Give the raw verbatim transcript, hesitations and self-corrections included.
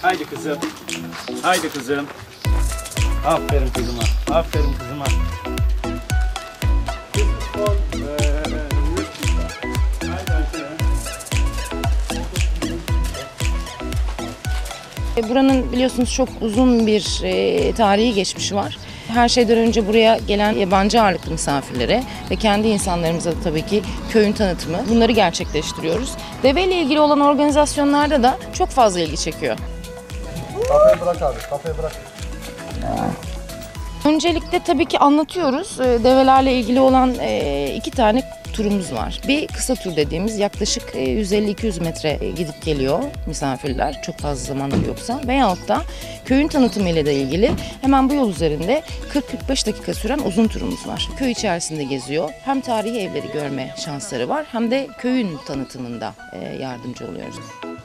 Haydi kızım. Haydi kızım. Aferin kızıma. Aferin kızıma. Buranın biliyorsunuz çok uzun bir e, tarihi geçmişi var. Her şeyden önce buraya gelen yabancı ağırlıklı misafirlere ve kendi insanlarımıza da tabii ki köyün tanıtımı, bunları gerçekleştiriyoruz. Deve ile ilgili olan organizasyonlarda da çok fazla ilgi çekiyor. Kafayı bırak abi, kafayı bırak. Öncelikle tabii ki anlatıyoruz. E, Develerle ilgili olan e, iki tane turumuz var. Bir kısa tur dediğimiz yaklaşık yüz elli iki yüz metre gidip geliyor misafirler çok fazla zamanları yoksa. Veyahut da köyün tanıtımı ile de ilgili hemen bu yol üzerinde kırk kırk beş dakika süren uzun turumuz var. Köy içerisinde geziyor. Hem tarihi evleri görme şansları var hem de köyün tanıtımında yardımcı oluyoruz.